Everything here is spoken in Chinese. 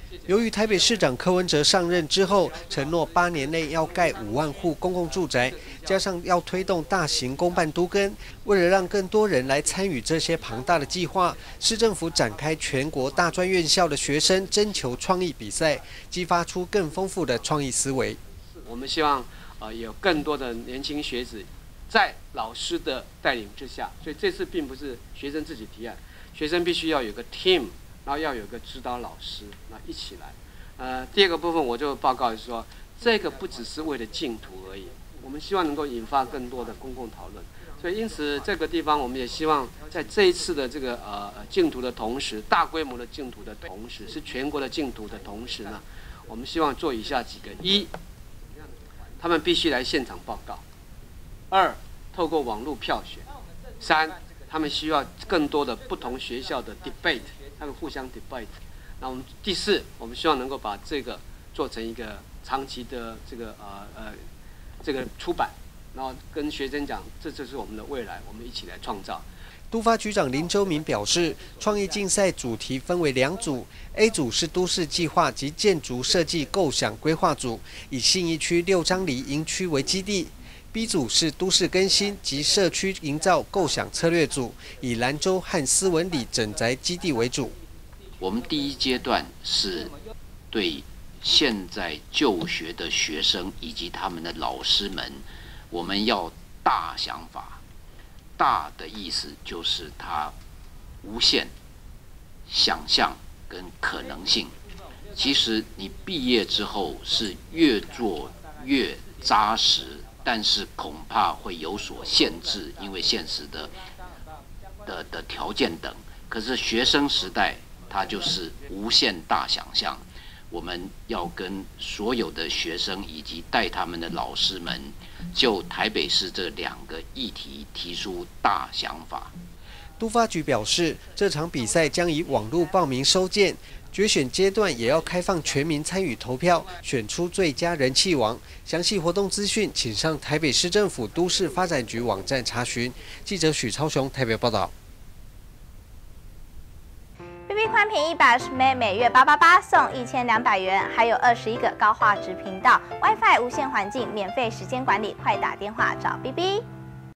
由于台北市长柯文哲上任之后，承诺8年内要盖5万户公共住宅，加上要推动大型公办都更，为了让更多人来参与这些庞大的计划，市政府展开全国大专院校的学生征求创意比赛，激发出更丰富的创意思维。 我们希望有更多的年轻学子在老师的带领之下，所以这次并不是学生自己提案，学生必须要有个 team。 然后要有个指导老师，那一起来。第二个部分我就报告是说，这个不只是为了净土而已，我们希望能够引发更多的公共讨论。所以因此这个地方我们也希望在这一次的这个净土的同时，大规模的净土的同时，是全国的净土的同时呢，我们希望做以下几个：一，他们必须来现场报告；二，透过网络票选；三，他们需要更多的不同学校的 debate。 他们互相 debate， 那我们第四，我们希望能够把这个做成一个长期的这个出版，然后跟学生讲，这就是我们的未来，我们一起来创造。 都发局长林周明表示，创意竞赛主题分为2组 ，A 组是都市计划及建筑设计构想规划组，以信义区6张犁营区为基地。 B 组是都市更新及社区营造构想策略组，以兰州和斯文里整宅基地为主。 我们第一阶段是对现在就学的学生以及他们的老师们，我们要大想法。大的意思就是它无限想象跟可能性。其实你毕业之后是越做越扎实。 但是恐怕会有所限制，因为现实的条件等。可是学生时代，它就是无限大想象。我们要跟所有的学生以及带他们的老师们，就台北市这2个议题提出大想法。 都发局表示，这场比赛将以网络报名收件。 决选阶段也要开放全民参与投票，选出最佳人气王。详细活动资讯，请上台北市政府都市发展局网站查询。记者许超雄台北报道。 BB 宽频120M，每月888送1200元，还有21个高画质频道 ，WiFi 无线环境，免费时间管理，快打电话找 BB。